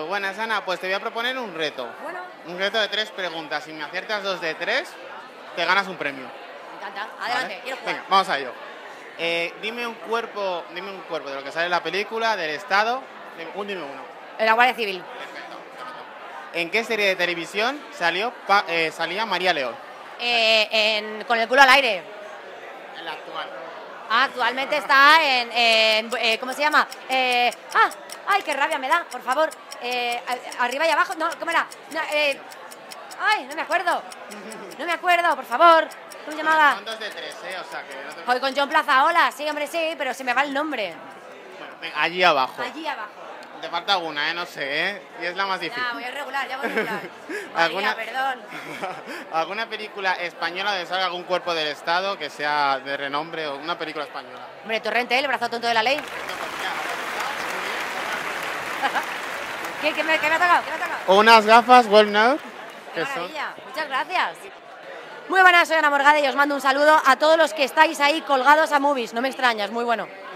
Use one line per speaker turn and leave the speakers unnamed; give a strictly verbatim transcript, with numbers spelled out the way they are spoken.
Buenas, Ana. Pues te voy a proponer un reto.
Bueno.
Un reto de tres preguntas. Si me aciertas dos de tres, te ganas un premio.
Me encanta. Adelante,
¿Vale?
quiero jugar.
Venga, vamos a ello. Eh, dime un cuerpo, dime un cuerpo de lo que sale en la película, del Estado. Dime, un, dime uno.
La Guardia Civil.
Perfecto. ¿En qué serie de televisión salió pa- eh, salía María León?
Eh, en, con el culo al aire.
En la actual.
Ah, actualmente está en, en, eh, ¿cómo se llama? Eh, ah, ay, qué rabia me da, por favor. Eh, a- arriba y abajo, no, ¿cómo era? No, eh, ay, no me acuerdo. No me acuerdo, por favor. ¿Cómo se llamaba?
Son dos de tres, ¿eh? O sea que no te...
Joder, con John Plazaola, sí, hombre, sí, pero se me va el nombre.
Bueno, venga, allí abajo.
Allí abajo.
Te falta alguna, ¿eh? No sé, ¿eh? Y es la más difícil.
Ya, voy a regular, ya voy a regular.
¿Alguna-
María, perdón.
¿Alguna película española donde salga algún cuerpo del Estado que sea de renombre o una película española?
Hombre, Torrente, el brazo tonto de la ley. ¿Qué, qué, me, qué me ha tocado? ¿Qué me ha tocado?
O unas gafas well known.
¡Qué
Que son...
maravilla! Muchas gracias. Muy buenas, soy Ana Morgade y os mando un saludo a todos los que estáis ahí colgados a Movies. No me extrañas, muy bueno.